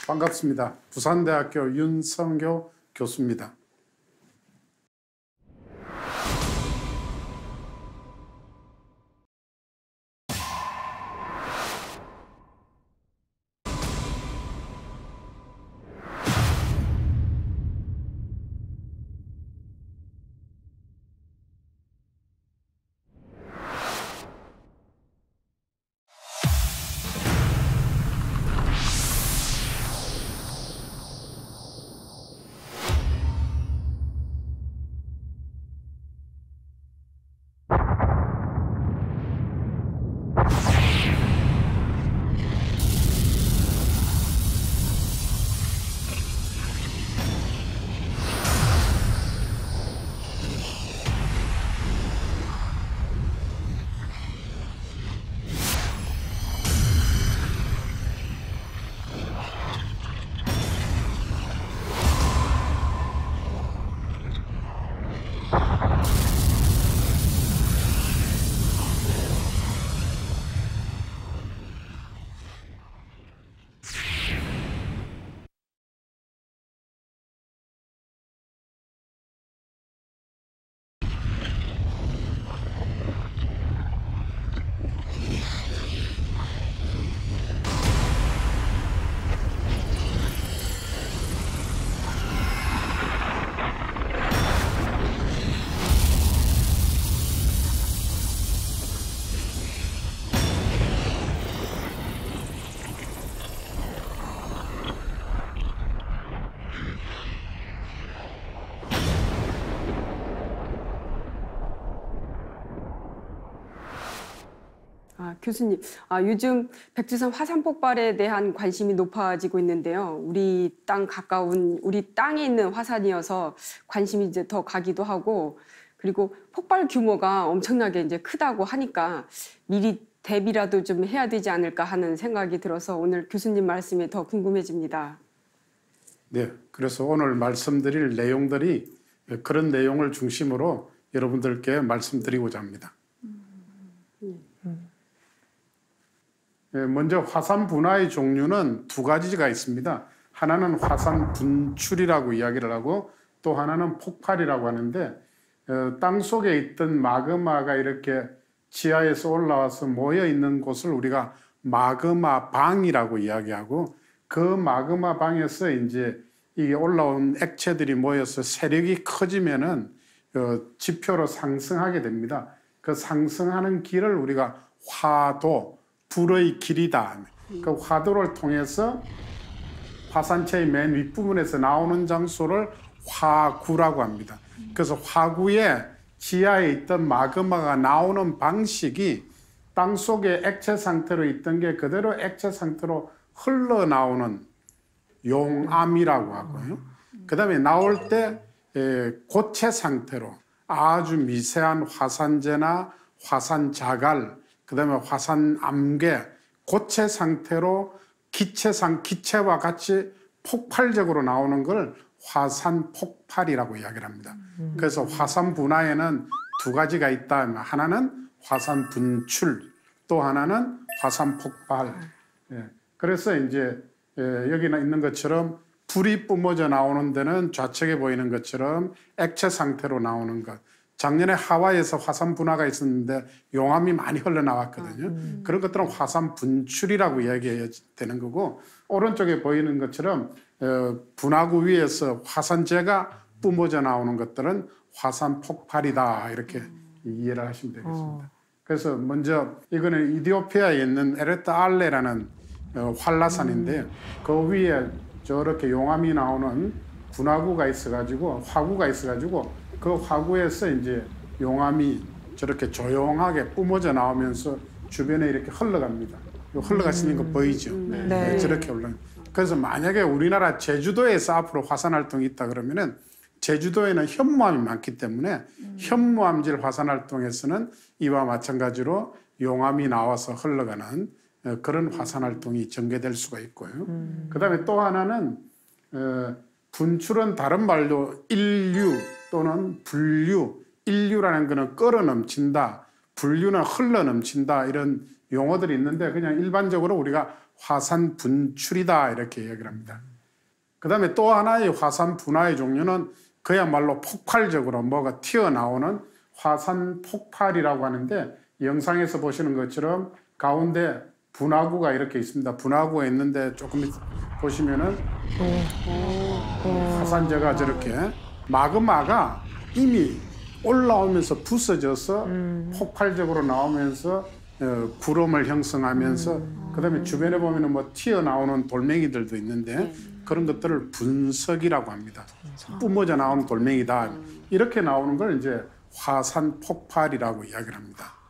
반갑습니다. 부산대학교 윤성교 교수입니다. 교수님, 요즘 백두산 화산 폭발에 대한 관심이 높아지고 있는데요. 우리 땅 가까운 우리 땅에 있는 화산이어서 관심이 이제 더 가기도 하고, 그리고 폭발 규모가 엄청나게 이제 크다고 하니까 미리 대비라도 좀 해야 되지 않을까 하는 생각이 들어서 오늘 교수님 말씀이 더 궁금해집니다. 네, 그래서 오늘 말씀드릴 내용들이 그런 내용을 중심으로 여러분들께 말씀드리고자 합니다. 먼저 화산 분화의 종류는 두 가지가 있습니다. 하나는 화산 분출이라고 이야기를 하고 또 하나는 폭발이라고 하는데 땅 속에 있던 마그마가 이렇게 지하에서 올라와서 모여 있는 곳을 우리가 마그마 방이라고 이야기하고 그 마그마 방에서 이제 이게 올라온 액체들이 모여서 세력이 커지면은 지표로 상승하게 됩니다. 그 상승하는 길을 우리가 화도 불의 길이다. 그 화도를 통해서 화산체의 맨 윗부분에서 나오는 장소를 화구라고 합니다. 그래서 화구에 지하에 있던 마그마가 나오는 방식이 땅 속에 액체 상태로 있던 게 그대로 액체 상태로 흘러나오는 용암이라고 하고요. 그 다음에 나올 때 고체 상태로 아주 미세한 화산재나 화산자갈 그 다음에 화산 암괴, 고체 상태로 기체와 같이 폭발적으로 나오는 걸 화산 폭발이라고 이야기를 합니다. 그래서 화산 분화에는 두 가지가 있다. 하나는 화산 분출, 또 하나는 화산 폭발. 그래서 이제 여기 있는 것처럼 불이 뿜어져 나오는 데는 좌측에 보이는 것처럼 액체 상태로 나오는 것. 작년에 하와이에서 화산 분화가 있었는데 용암이 많이 흘러나왔거든요. 그런 것들은 화산 분출이라고 이야기해야 되는 거고 오른쪽에 보이는 것처럼 분화구 위에서 화산재가 뿜어져 나오는 것들은 화산 폭발이다 이렇게 이해를 하시면 되겠습니다. 그래서 먼저 이거는 이디오피아에 있는 에르트 알레라는 활라산인데 그 위에 저렇게 용암이 나오는 분화구가 있어가지고 화구가 있어가지고 그 화구에서 이제 용암이 저렇게 조용하게 뿜어져 나오면서 주변에 이렇게 흘러갑니다. 흘러가시는 거 보이죠? 네. 저렇게 올라갑니다. 그래서 만약에 우리나라 제주도에서 앞으로 화산 활동이 있다 그러면은 제주도에는 현무암이 많기 때문에 현무암질 화산 활동에서는 이와 마찬가지로 용암이 나와서 흘러가는 그런 화산 활동이 전개될 수가 있고요. 그다음에 또 하나는 분출은 다른 말로 인류 또는 분류, 인류라는 거는 끓어 넘친다, 분류는 흘러 넘친다 이런 용어들이 있는데 그냥 일반적으로 우리가 화산 분출이다 이렇게 이야기를 합니다. 그다음에 또 하나의 화산 분화의 종류는 그야말로 폭발적으로 뭐가 튀어나오는 화산 폭발이라고 하는데 영상에서 보시는 것처럼 가운데 분화구가 이렇게 있습니다. 분화구가 있는데 조금 보시면은 화산재가 저렇게 마그마가 이미 올라오면서 부서져서 폭발적으로 나오면서 구름을 형성하면서 그다음에 주변에 보면은 뭐 튀어나오는 돌멩이들도 있는데 그런 것들을 분석이라고 합니다. 뿜어져 나오는 돌멩이다. 이렇게 나오는 걸 이제 화산 폭발이라고 이야기를 합니다.